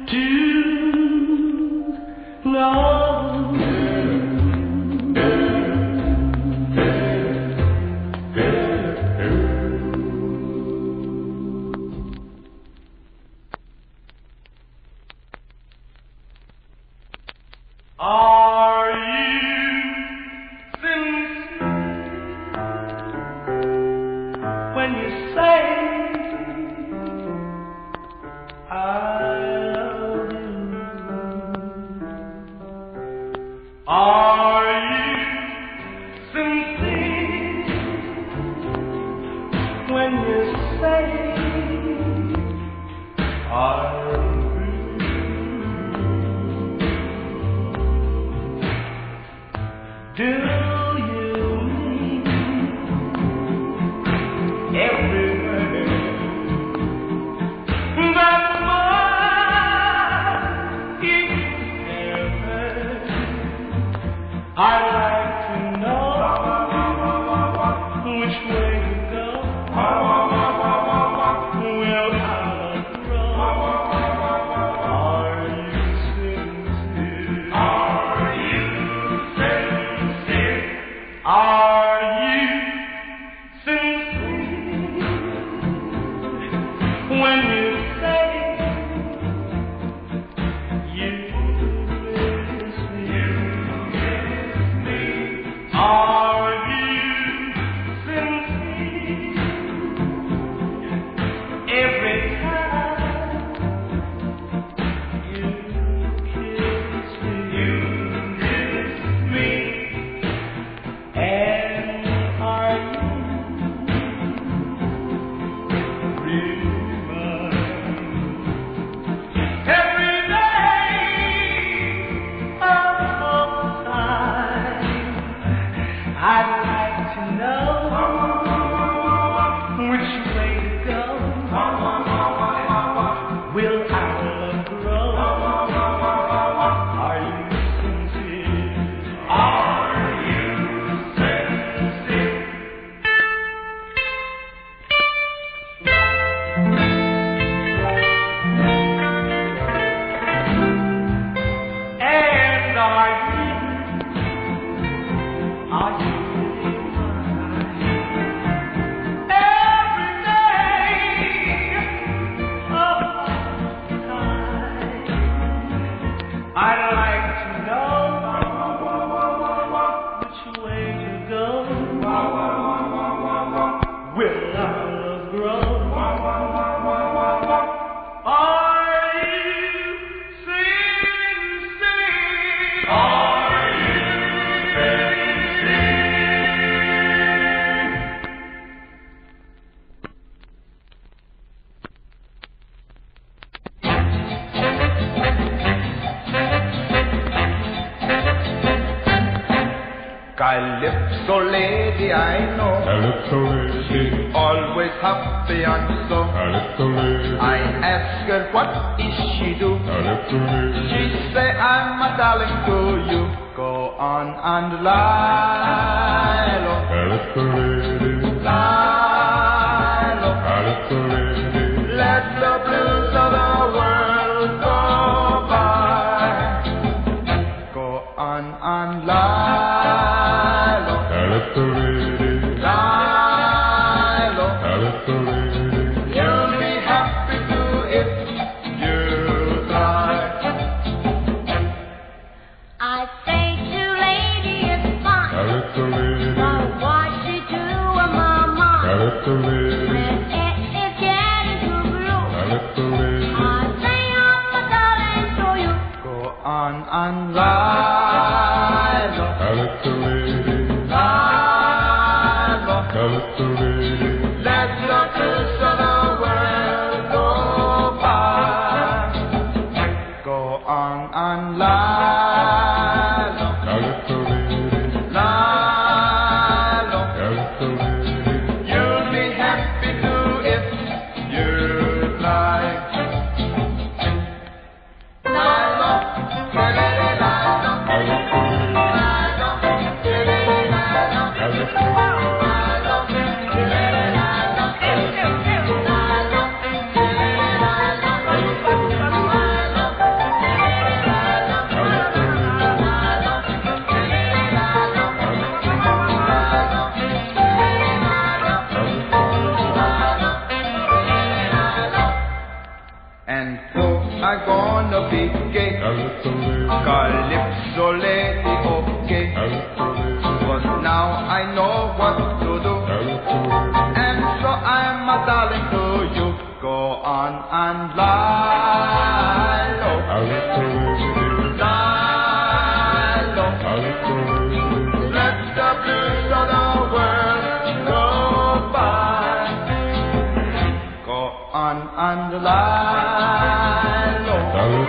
Are you sincere when you say I love you? Are you sincere when you say I love you? Do you mean every word that my ears heard? I'd like to know which way to go. Will I grow? Are you sincere? Are you sincere? Are you sincere when you say you miss me? Are you sincere every time you kiss me? And are you real every day of time? I'd like to know which way to go. Will our love grow? Are you sincere? Are you sincere? And are you every day of time? I'd like to know which way to go. Will our love grow? Are you sincere? Are you sincere? Calypso lady, I know. Calypso lady, Always happy and so. Calypso lady, I ask her what is she do. Calypso lady, She say I'm a darling to you. Go on and lie low, Calypso lady, lie low. Calypso lady, Let the blues of the world go by. Go on and lie low, Calypso lady, lie low. Calypso lady, You'll be happy too if you try. I say to lady it's fine, Calypso lady, but what she do with my mind Calypso lady, when it is getting too blue? Calypso lady, I say I'm a darling to you. Go on and lie low, Calypso lady, lie low. Calypso lady, Let the blues of the world go by. Go on and lie low, Calypso lady, lie low. Calypso lady, You'll be happy too if you try. Lie low, lie low, Calypso lady, lie low, Calypso lady, so I'm gonna be gay. Calypso lady, okay. But now I know what to do. And so I'm a darling to you. Go on and lie low. Lie low. Let the blues of the world go by. Go on and lie low.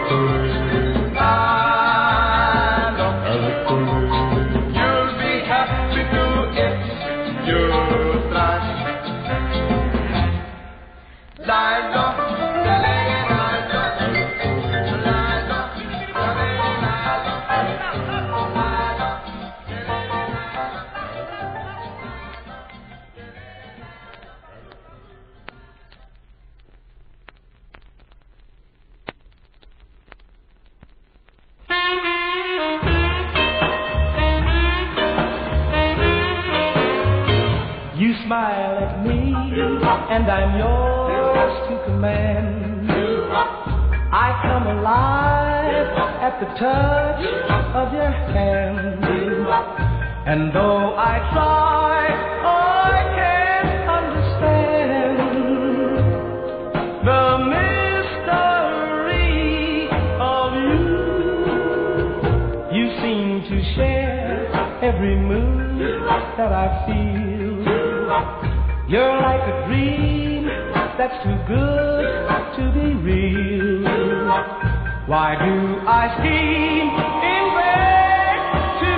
Lie low. You'll be happy to if you try. Lie low. You smile at me, and I'm yours to command. I come alive at the touch of your hand. And though I try, I can't understand the mystery of you. You seem to share every mood that I feel. You're like a dream that's too good to be real. Why do I scheme in vain to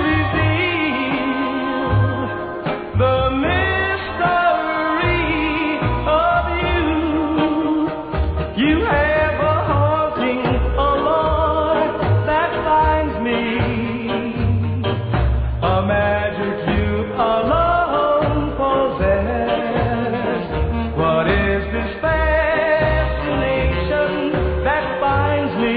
reveal the mystery of you? You have a haunting allure that finds me, a magic you alone possess. What is this fascination that binds me,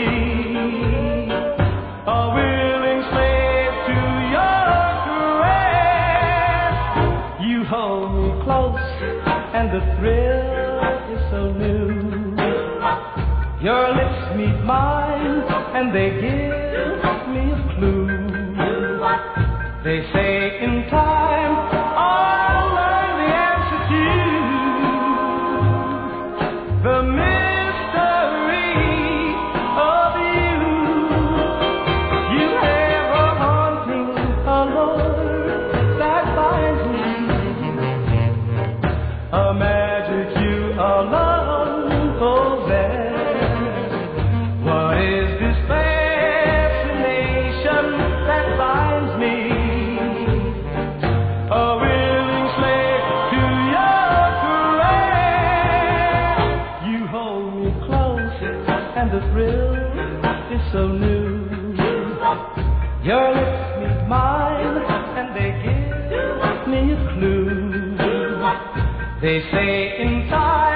a willing slave to your caress? You hold me close and the thrill is so new. Your lips meet mine and they give me a clue. They say in time I'll learn the answer to the mystery of you. You have a haunting allure that binds me, a magic you alone possess. What is this fascination that binds me, a willing slave to your caress? You hold me close and the thrill is so new. Your lips meet mine and they give me a clue. They say in time